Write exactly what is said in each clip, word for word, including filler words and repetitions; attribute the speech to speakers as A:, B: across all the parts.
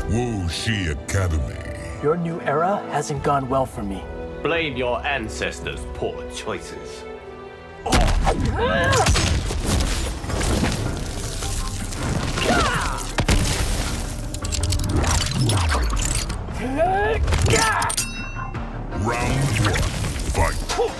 A: Wu Shi Academy.
B: Your new era hasn't gone well for me.
C: Blame your ancestors' poor choices.
A: Round one, fight.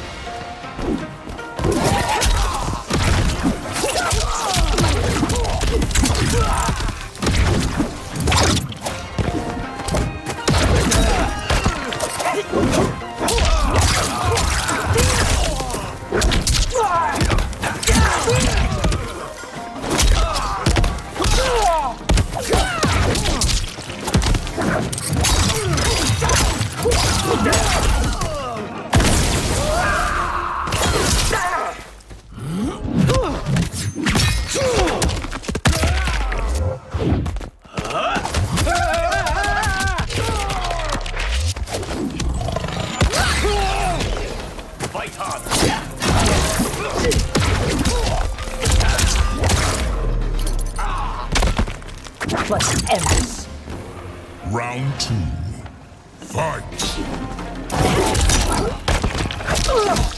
C: Fight hard!
B: Let's end this.
A: Round two, fight.